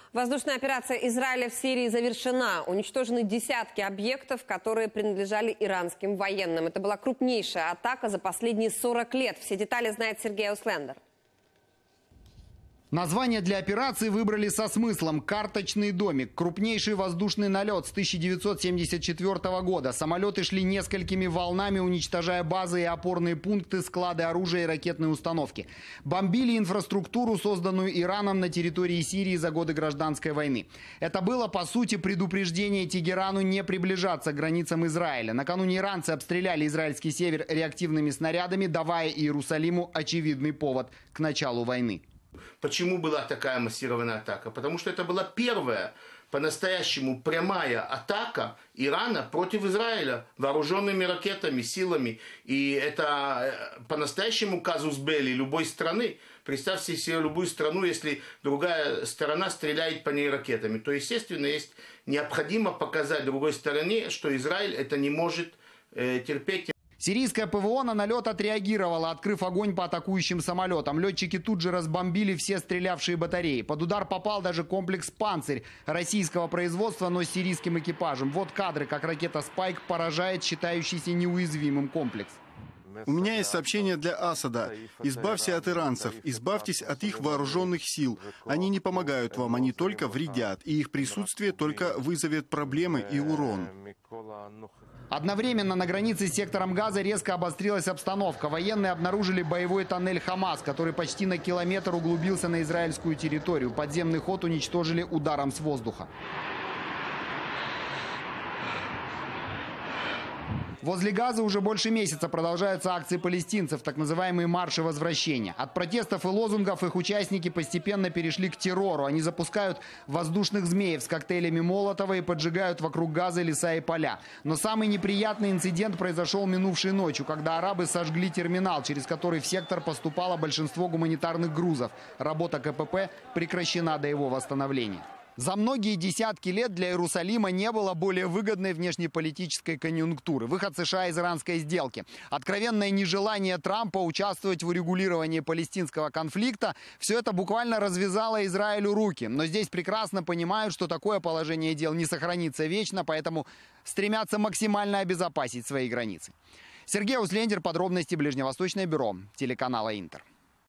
Воздушная операция Израиля в Сирии завершена. Уничтожены десятки объектов, которые принадлежали иранским военным. Это была крупнейшая атака за последние 40 лет. Все детали знает Сергей Услендер. Название для операции выбрали со смыслом «Карточный домик». Крупнейший воздушный налет с 1974 года. Самолеты шли несколькими волнами, уничтожая базы и опорные пункты, склады оружия и ракетные установки. Бомбили инфраструктуру, созданную Ираном на территории Сирии за годы гражданской войны. Это было, по сути, предупреждение Тегерану не приближаться к границам Израиля. Накануне иранцы обстреляли израильский север реактивными снарядами, давая Иерусалиму очевидный повод к началу войны. Почему была такая массированная атака? Потому что это была первая по-настоящему прямая атака Ирана против Израиля вооруженными ракетами, силами. И это по-настоящему казус белли любой страны. Представьте себе любую страну, если другая сторона стреляет по ней ракетами. То, естественно, есть необходимо показать другой стороне, что Израиль это не может терпеть. Сирийское ПВО на налет отреагировало, открыв огонь по атакующим самолетам. Летчики тут же разбомбили все стрелявшие батареи. Под удар попал даже комплекс «Панцирь» российского производства, но с сирийским экипажем. Вот кадры, как ракета «Спайк» поражает считающийся неуязвимым комплекс. У меня есть сообщение для Асада. Избавься от иранцев, избавьтесь от их вооруженных сил. Они не помогают вам, они только вредят. И их присутствие только вызовет проблемы и урон. Одновременно на границе с сектором Газа резко обострилась обстановка. Военные обнаружили боевой тоннель «Хамас», который почти на километр углубился на израильскую территорию. Подземный ход уничтожили ударом с воздуха. Возле Газа уже больше месяца продолжаются акции палестинцев, так называемые марши возвращения. От протестов и лозунгов их участники постепенно перешли к террору. Они запускают воздушных змеев с коктейлями Молотова и поджигают вокруг Газа леса и поля. Но самый неприятный инцидент произошел минувшей ночью, когда арабы сожгли терминал, через который в сектор поступало большинство гуманитарных грузов. Работа КПП прекращена до его восстановления. За многие десятки лет для Иерусалима не было более выгодной внешнеполитической конъюнктуры. Выход США из иранской сделки, откровенное нежелание Трампа участвовать в урегулировании палестинского конфликта – все это буквально развязало Израилю руки. Но здесь прекрасно понимают, что такое положение дел не сохранится вечно, поэтому стремятся максимально обезопасить свои границы. Сергей Услендер, подробности Ближневосточное бюро телеканала «Интер».